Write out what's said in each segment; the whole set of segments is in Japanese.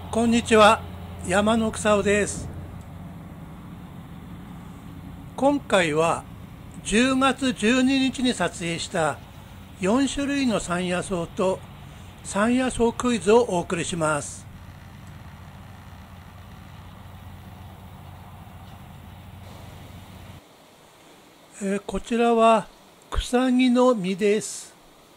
こんにちは、山の草尾です。今回は10月12日に撮影した4種類の山野草と山野草クイズをお送りします。こちらは草木の実です。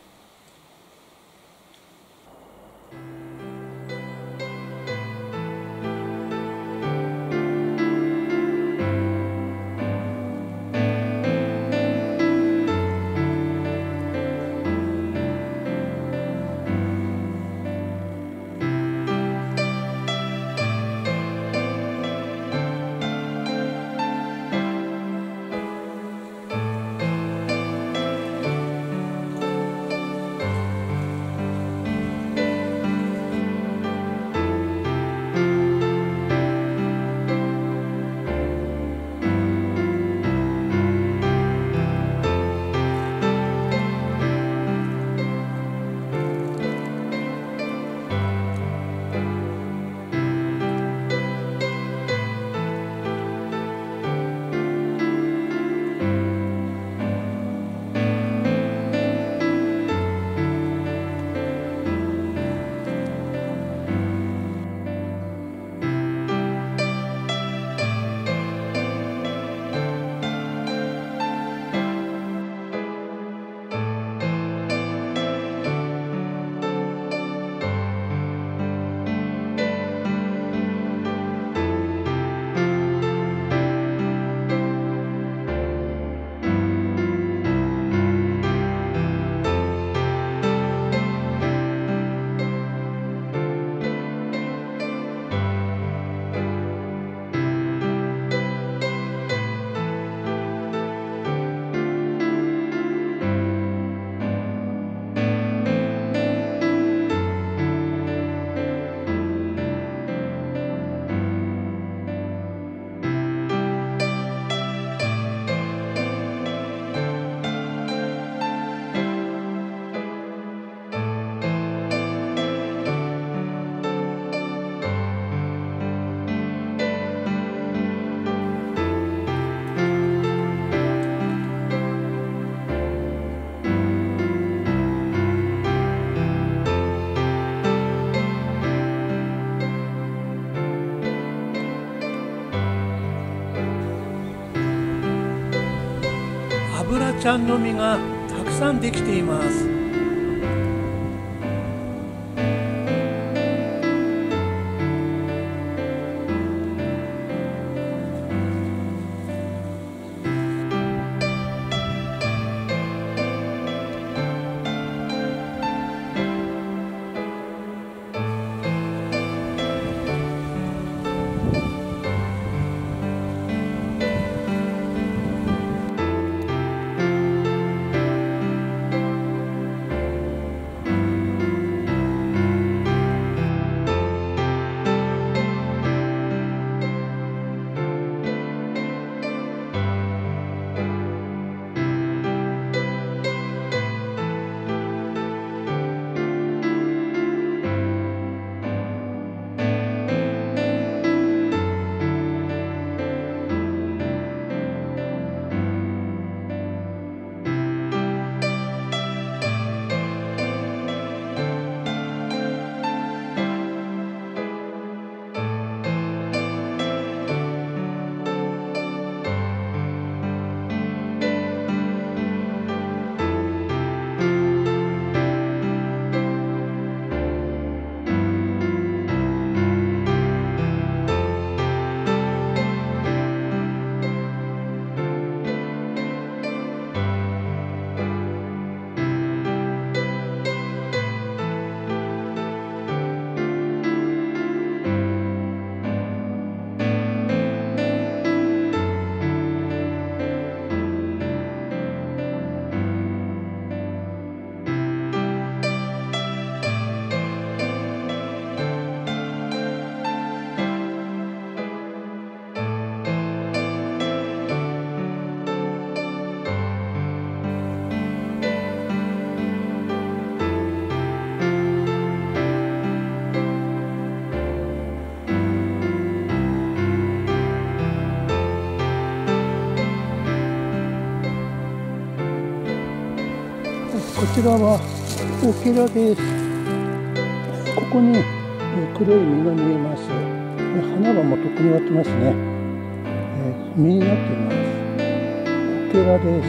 アブラちゃんの実がたくさんできています。 ちらはオケラです。ここに黒い実が見えます。花はもうとっくに終わってますね。実になっています。オケラです。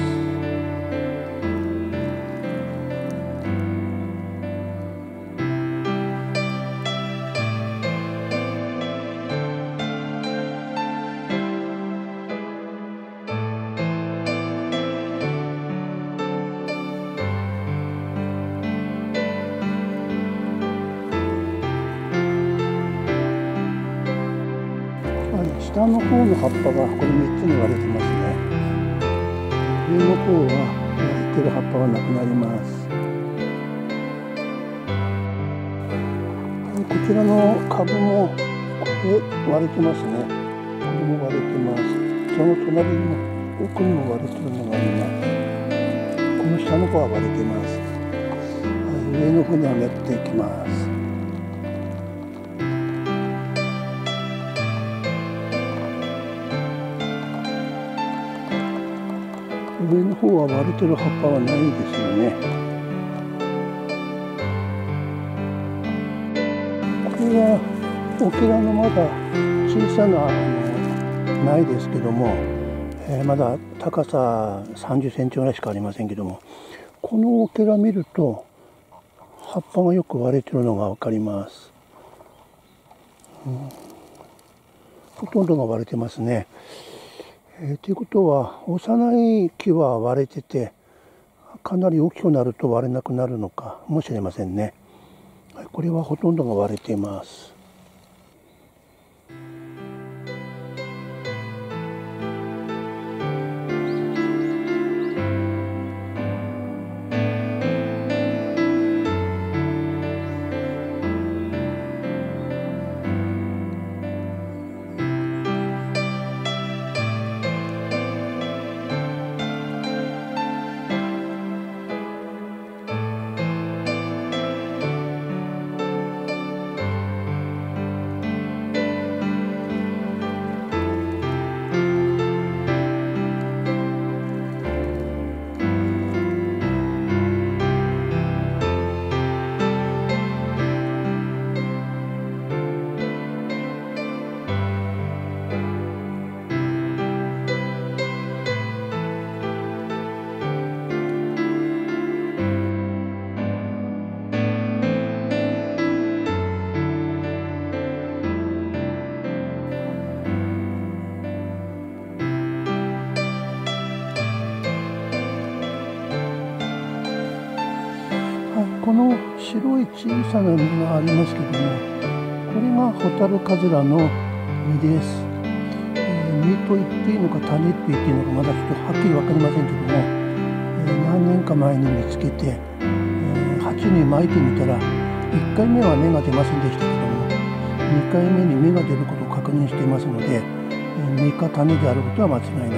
下の方の葉っぱはこれ3つに割れてますね。上の方は割れてる葉っぱはなくなります。こちらの株もこれ割れてますね。これも割れてます。その隣の奥にも割れてるのがあります。この下の方は割れてます。上の方に上がっていきます。上の方は割れてる葉っぱはないですよね。これはオケラのまだ小さな苗ですけども、まだ高さ30センチぐらいしかありませんけども、このオケラ見ると葉っぱがよく割れてるのが分かります。ほとんどが割れてますね。ということは幼い木は割れてて、かなり大きくなると割れなくなるのかもしれませんね。これはほとんどが割れています。この白い小さな実がありますけども、これがホタルカズラの実です。実と言っていいのか種と言っていいのかまだちょっとはっきり分かりませんけども、何年か前に見つけて、鉢にまいてみたら1回目は芽が出ませんでしたけども、2回目に芽が出ることを確認していますので、実か種であることは間違いないです。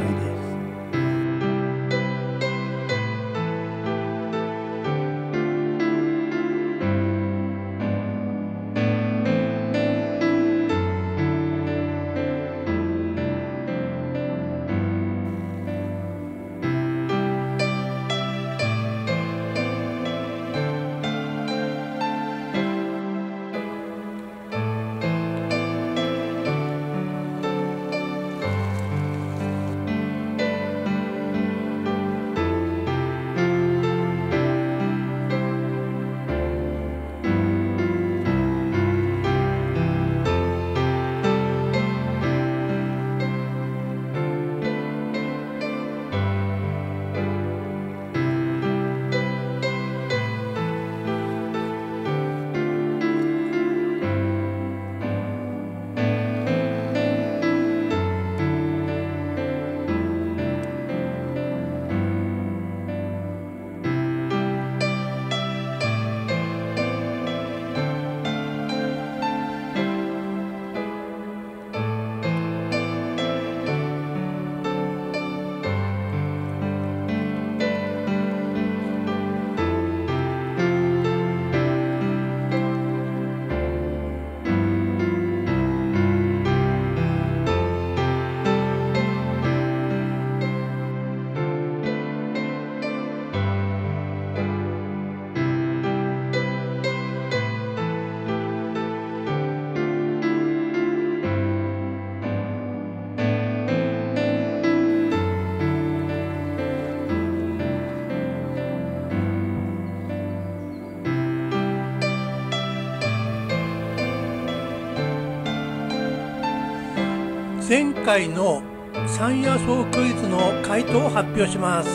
前回の山野草クイズの回答を発表します。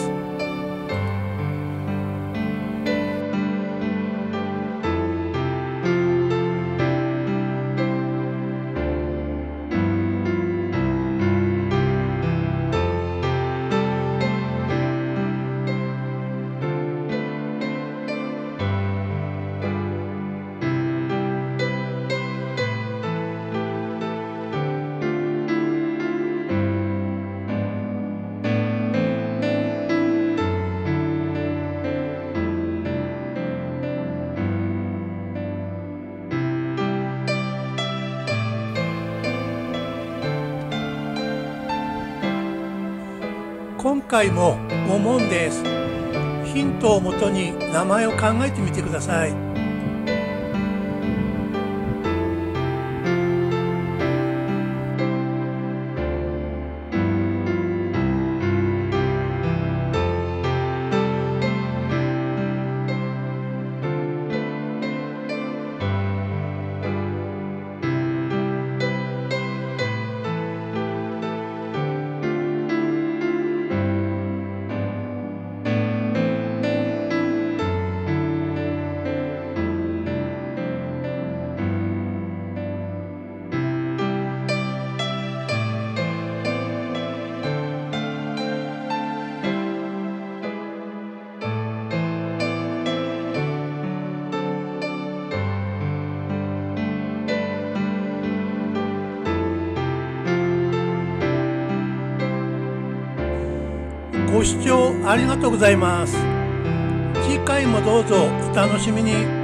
今回も5問です。ヒントをもとに名前を考えてみてください。ご視聴ありがとうございます。次回もどうぞお楽しみに。